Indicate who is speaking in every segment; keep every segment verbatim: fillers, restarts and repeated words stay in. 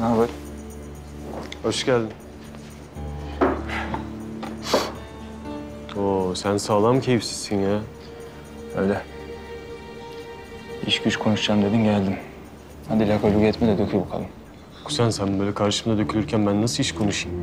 Speaker 1: Ne haber?
Speaker 2: Hoş geldin. Oo, sen sağlam keyifsizsin ya.
Speaker 1: Öyle. İş güç konuşacağım dedin geldim. Hadi lakolü etme de dökül bakalım.
Speaker 2: Kuzen sen böyle karşımda dökülürken ben nasıl iş konuşayım?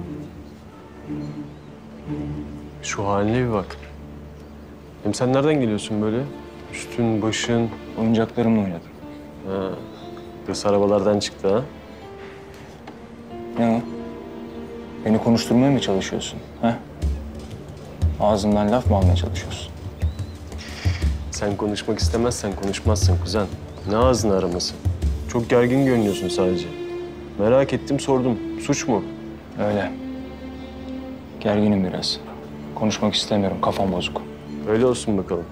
Speaker 2: Şu haline bir bak. Hem sen nereden geliyorsun böyle? Üstün, başın...
Speaker 1: Oyuncaklarımla oynadım.
Speaker 2: Ha, hırs arabalardan çıktı ha?
Speaker 1: Ne o? Beni konuşturmaya mı çalışıyorsun? Ha? Ağzımdan laf mı almaya çalışıyorsun?
Speaker 2: Sen konuşmak istemezsen konuşmazsın kuzen. Ne ağzını araması? Çok gergin görünüyorsun sadece. Merak ettim, sordum. Suç mu?
Speaker 1: Öyle. Gerginim biraz. Konuşmak istemiyorum, kafam bozuk.
Speaker 2: Öyle olsun bakalım.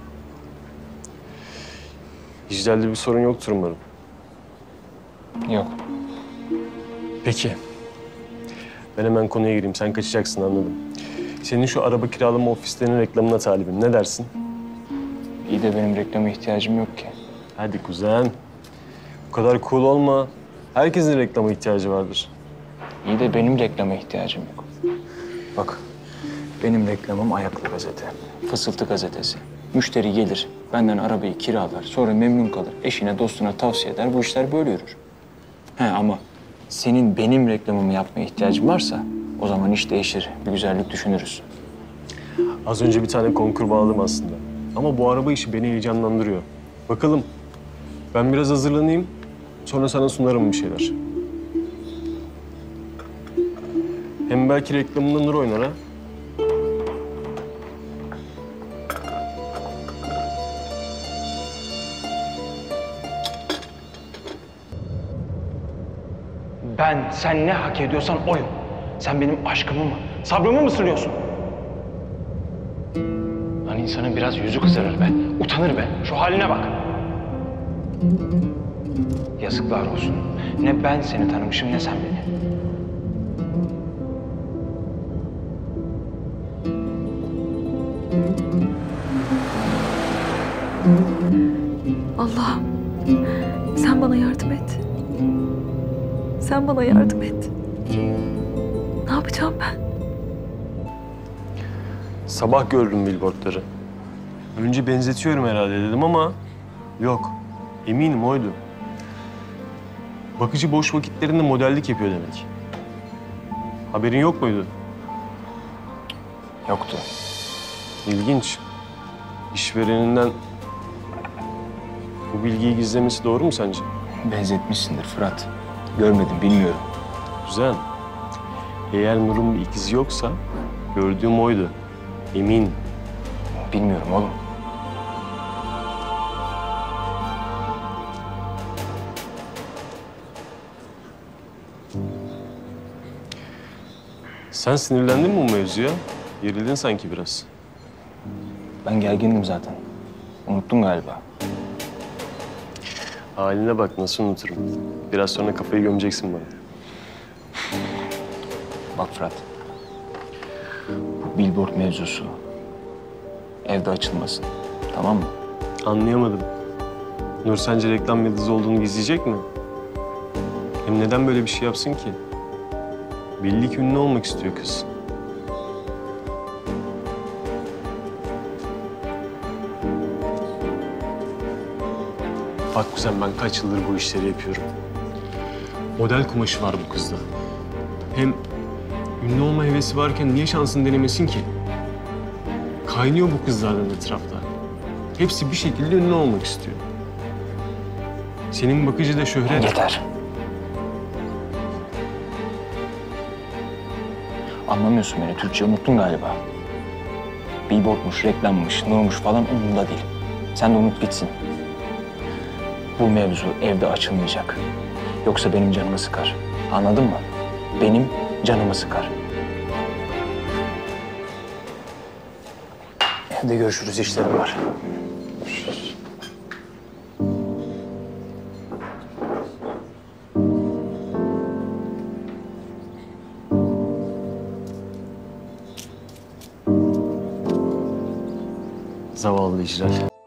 Speaker 2: İclal'de bir sorun yoktur umarım.
Speaker 1: Yok.
Speaker 2: Peki. Ben hemen konuya gireyim. Sen kaçacaksın, anladım. Senin şu araba kiralama ofislerinin reklamına talibim. Ne dersin?
Speaker 1: İyi de benim reklama ihtiyacım yok ki.
Speaker 2: Hadi kuzen. Bu kadar cool olma. Herkesin reklama ihtiyacı vardır.
Speaker 1: İyi de benim reklama ihtiyacım yok. Bak, benim reklamım Ayaklı Gazete, Fısıltı Gazetesi. Müşteri gelir, benden arabayı kiralar, sonra memnun kalır, eşine, dostuna tavsiye eder. Bu işler böyle yürür. He ama senin benim reklamımı yapmaya ihtiyacın varsa o zaman iş değişir, bir güzellik düşünürüz.
Speaker 2: Az önce bir tane konkur bağladım aslında. Ama bu araba işi beni heyecanlandırıyor. Bakalım. Ben biraz hazırlanayım. Sonra sana sunarım bir şeyler. Hem belki reklamında Nur oynar ha.
Speaker 1: Ben, sen ne hak ediyorsan oyum. Sen benim aşkımı mı, sabrımı mı sınıyorsun? Lan insanın biraz yüzü kızarır be, utanır be. Şu haline bak. Yazıklar olsun. Ne ben seni tanımışım, ne sen beni.
Speaker 3: Allah'ım, sen bana yardım et. Sen bana yardım et. Ne yapacağım ben?
Speaker 2: Sabah gördüm billboardları. Önce benzetiyorum herhalde dedim ama yok. Eminim oydu. Bakıcı boş vakitlerinde modellik yapıyor demek. Haberin yok muydu?
Speaker 1: Yoktu.
Speaker 2: İlginç. İşvereninden bu bilgiyi gizlemesi doğru mu sence?
Speaker 1: Benzetmişsindir Fırat. Görmedim, bilmiyorum.
Speaker 2: Güzel. Eğer Nur'un bir ikizi yoksa gördüğüm oydu. Eminim.
Speaker 1: Bilmiyorum oğlum.
Speaker 2: Sen sinirlendin mi bu mevzuya? Gerildin sanki biraz.
Speaker 1: Ben gergindim zaten. Unuttun galiba.
Speaker 2: Haline bak, nasıl unuturum. Biraz sonra kafayı gömeceksin bana.
Speaker 1: Bak Fırat. Bu billboard mevzusu evde açılmasın. Tamam mı?
Speaker 2: Anlayamadım. Nur sence reklam yıldızı olduğunu gizleyecek mi? Hem neden böyle bir şey yapsın ki? Belli ki ünlü olmak istiyor kız. Bak kuzen, ben kaç yıldır bu işleri yapıyorum. Model kumaşı var bu kızda. Hem ünlü olma hevesi varken niye şansını denemesin ki? Kaynıyor bu kızlardan etrafta. Hepsi bir şekilde ünlü olmak istiyor. Senin bakıcı da şöhret...
Speaker 1: Yeter. Anlamıyorsun beni. Türkçe unuttun galiba. Billboardmuş, reklammış, nurmuş falan umurumda değil. Sen de unut gitsin. Bu mevzu evde açılmayacak. Yoksa benim canımı sıkar. Anladın mı? Benim canımı sıkar. Evde görüşürüz, işlerim var. Görüşürüz.
Speaker 2: Zavallı İclal.